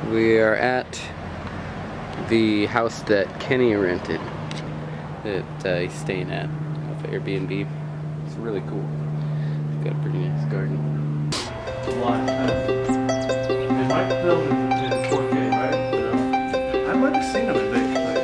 We are at the house that Kenny rented, that he's staying at, off of Airbnb. It's really cool. It's got a pretty nice garden. A lot. They might film in 4K, right? I'd like to see them if they played.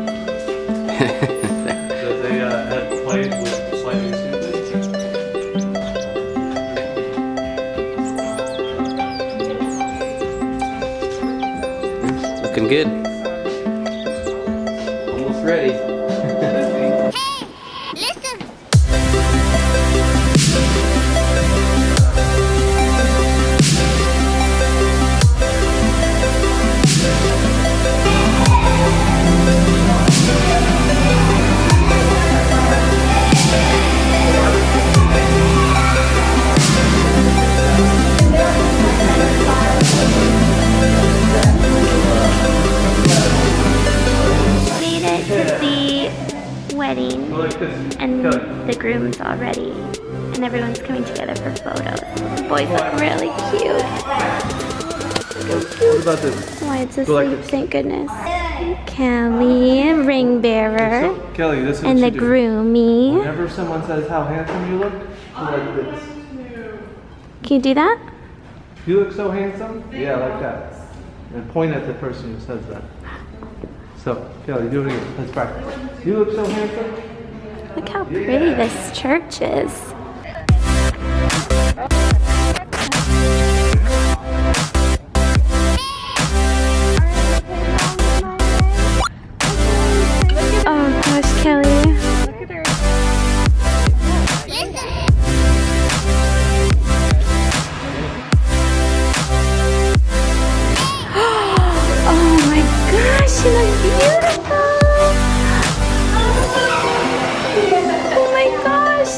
That they had played with slightly Looking good. Almost ready. Wedding, and the groom's all ready, and everyone's coming together for photos. The boys look really cute. What about this? Why it's asleep, thank goodness. Kelly, ring bearer, So, Kelly, this is and what the you do. groomie. Whenever someone says how handsome you look, you like this. Can you do that? You look so handsome? Yeah, like that. And point at the person who says that. So, Kelly, do it again. Let's practice. You look so handsome. Look how pretty this church is. Oh gosh, Kelly. Look at her. Oh my gosh, you look beautiful. Oh my gosh.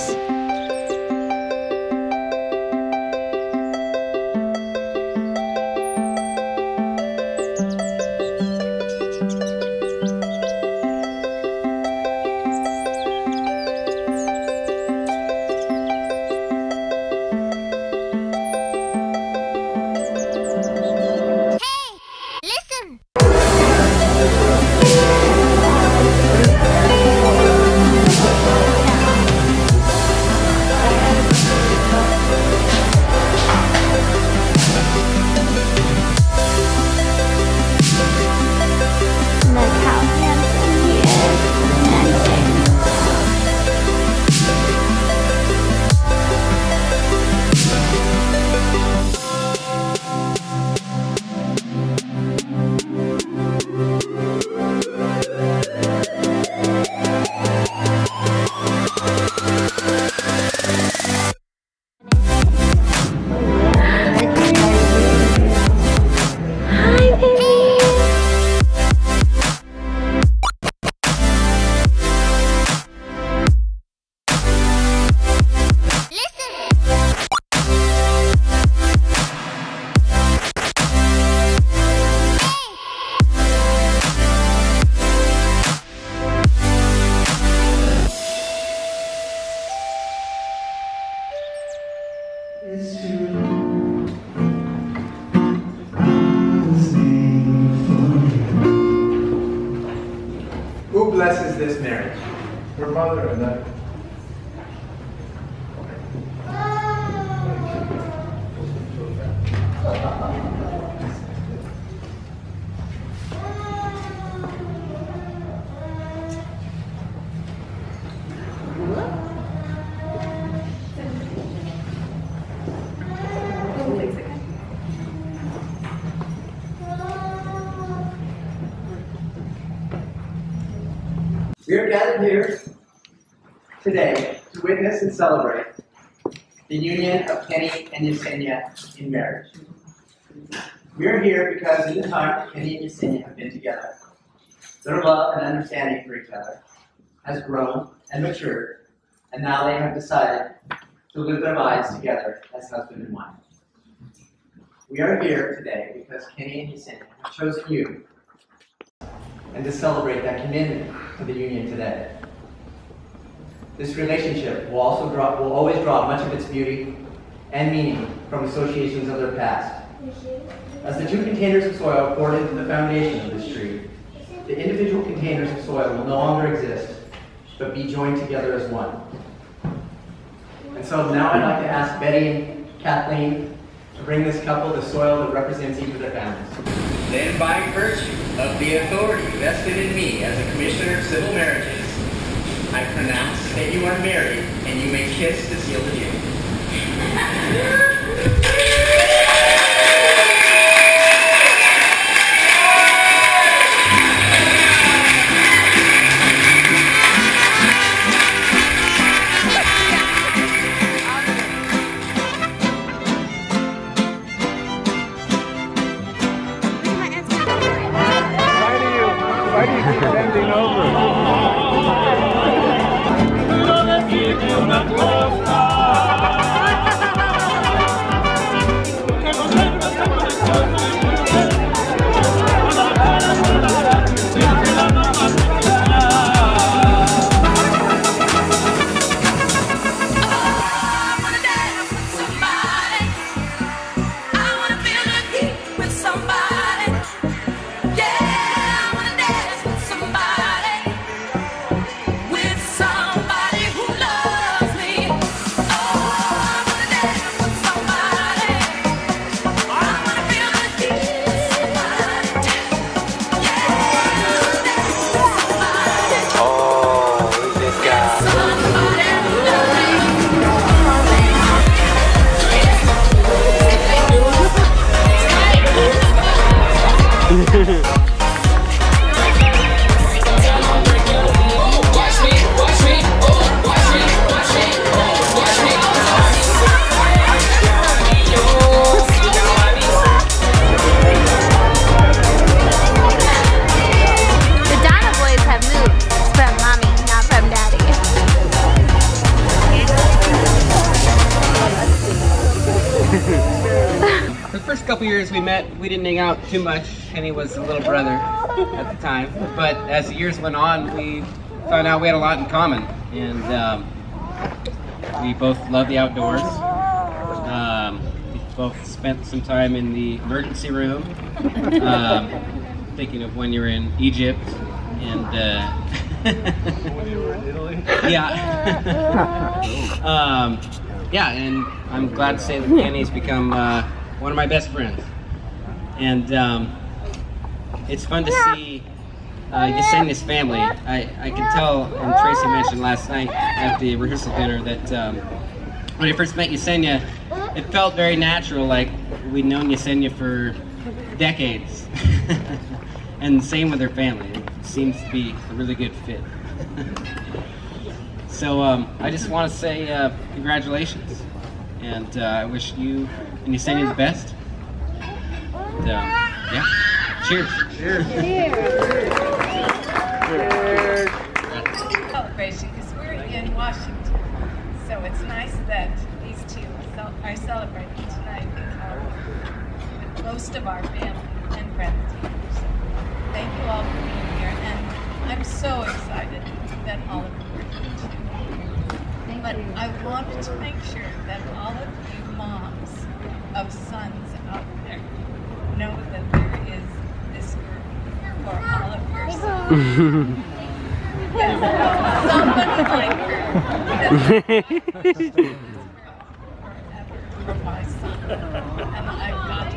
Who blesses this marriage? Your mother and I. We are gathered here today to witness and celebrate the union of Kenny and Yesenia in marriage. We are here because in the time that Kenny and Yesenia have been together, their love and understanding for each other has grown and matured, and now they have decided to live their lives together as husband and wife. We are here today because Kenny and Yesenia have chosen you and to celebrate that commitment to the union today. This relationship will always draw much of its beauty and meaning from associations of their past. As the two containers of soil poured into the foundation of this tree, the individual containers of soil will no longer exist, but be joined together as one. And so now I'd like to ask Betty and Kathleen to bring this couple the soil that represents each of their families. Then by virtue of the authority vested in me as a Commissioner of Civil Marriages, I pronounce that you are married and you may kiss to seal the deal. Why do you keep bending over? Couple years we met, we didn't hang out too much. Kenny was a little brother at the time, but as the years went on, we found out we had a lot in common, and we both love the outdoors. We both spent some time in the emergency room, thinking of when you were in Egypt, and When you were in Italy? yeah, yeah, and I'm glad to say that Kenny's become one of my best friends, and it's fun to see Yesenia's family. I could tell, and Tracy mentioned last night at the rehearsal dinner, that when I first met Yesenia, it felt very natural, like we'd known Yesenia for decades. And same with her family. It seems to be a really good fit. So I just want to say congratulations, and I wish you and Yesenia the best. And, yeah, cheers. Cheers. Cheers. Celebration, because we're in Washington, so it's nice that these two are celebrating tonight in California with most of our family and friends here. So thank you all for being here, and I'm so excited that all of you are here too. But I wanted to make sure that all of you moms of sons out there know that there is this group for all of your sons. Yes, somebody like her. Forever for my son, and I've got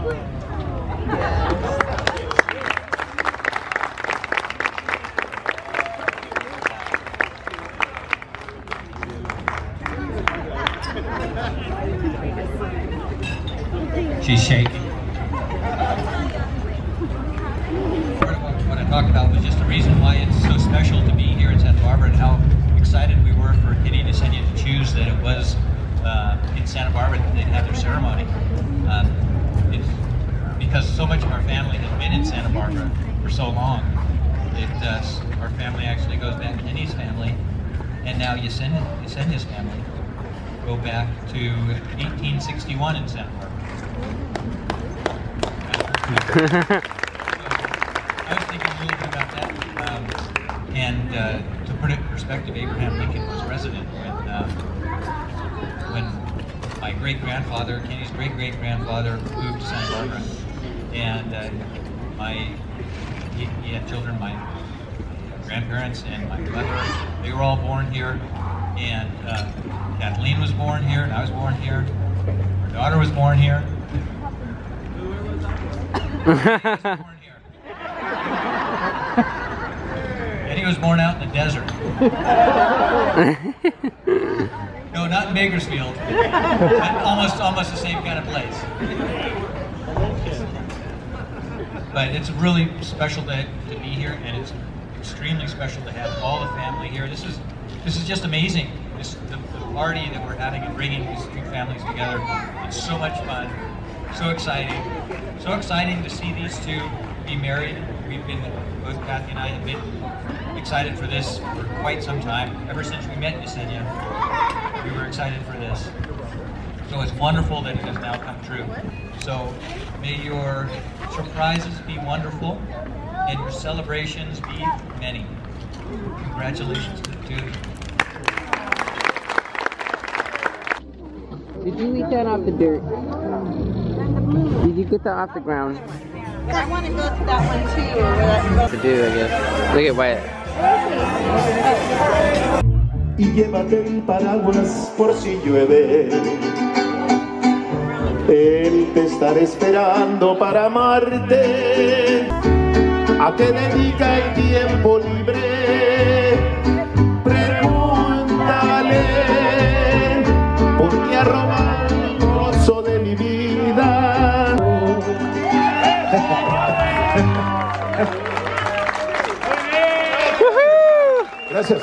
She's shaking. What I talked about was just the reason why it's so special to be here in Santa Barbara and how excited we were for Kenny and Yesenia to choose that it was in Santa Barbara that they'd have their ceremony. It's because so much of our family has been in Santa Barbara for so long. Our family actually goes back to Kenny's family, and now Yesenia's family go back to 1861 in Santa Barbara. I was thinking a little bit about that, and to put it in perspective, Abraham Lincoln was president when my great-grandfather, Kenny's great-great-grandfather, moved to Santa Barbara. and he had children, my grandparents and my mother. They were all born here, and Kathleen was born here, and I was born here. Our daughter was born here. Eddie was born out in the desert. No, not in Bakersfield, but almost the same kind of place. But it's really special to be here, and it's extremely special to have all the family here. This is just amazing. The party that we're having and bringing these two families together. It's so much fun, so exciting to see these two be married. We've been, both Kathy and I have been excited for this for quite some time. Ever since we met Yesenia, we were excited for this. So it's wonderful that it has now come true. So may your surprises be wonderful and your celebrations be many. Congratulations to the two of you. Did you eat that off the dirt? Did you get that off the ground? I want to go to that one too. Or where To do, I guess. Look at Wyatt. Y llévate el paraguas por si llueve. Él te estará esperando para amarte. ¿A qué dedica el tiempo libre? Pregúntale, porque ha robado el gozo de mi vida. Gracias.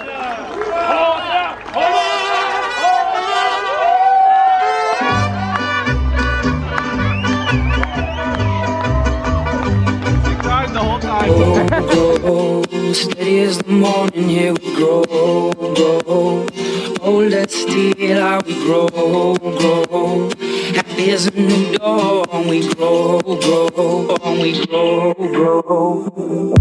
Grow, steady as the morning, here we grow, grow. Old as steel, how we grow, grow. Happy as a new dawn, we grow, grow, we grow, grow.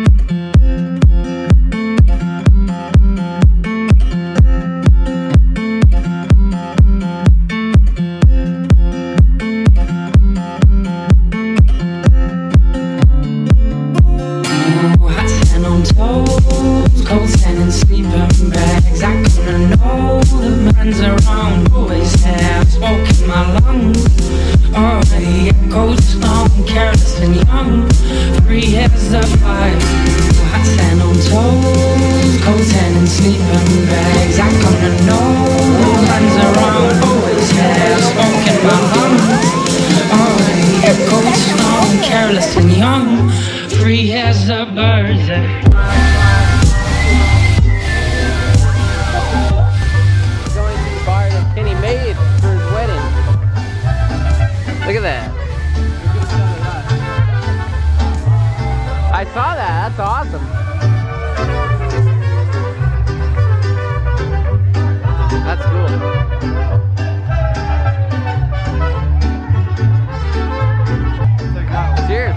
Cold sand and sleeping bags. I kinda know the man's around. Always have smoke in my lungs. Already echoes strong, careless and young. Free as a fire. Hot sand on toes. Cold sand and sleeping bags. I kinda know the man's around. Always have smoke in my lungs. Already echoes strong, careless and young. Free as a bird. Look at that. I saw that. That's awesome. That's cool. Cheers.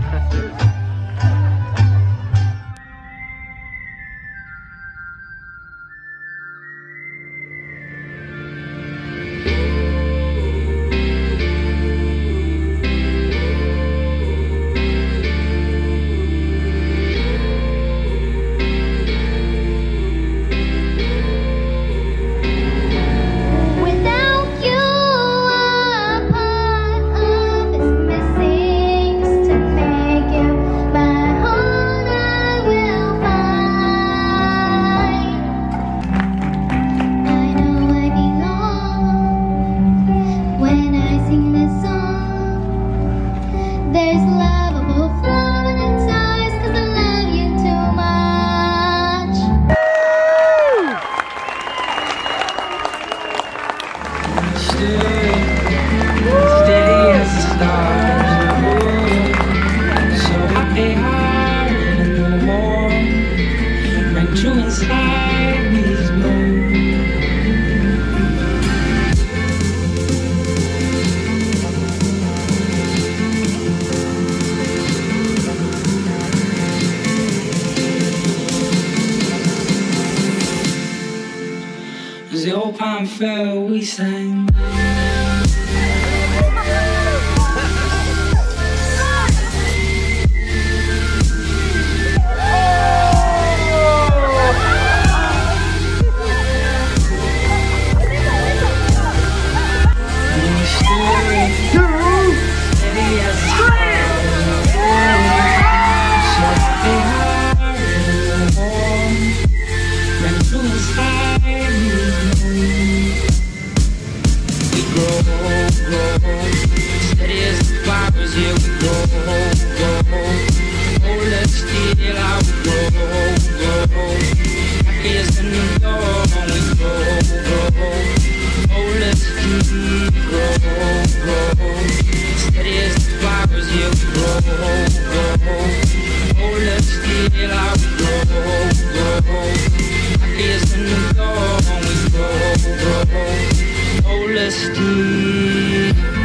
The old pine fair we sang. grow, grow. Hold us still, I will grow, grow. Happy as in the dawn, we grow, grow. Hold us still, grow, grow. Steady as the flowers, yeah, we grow, grow. Hold us still, I will grow, grow. Happy as in the dawn, we grow, grow. Hold us still.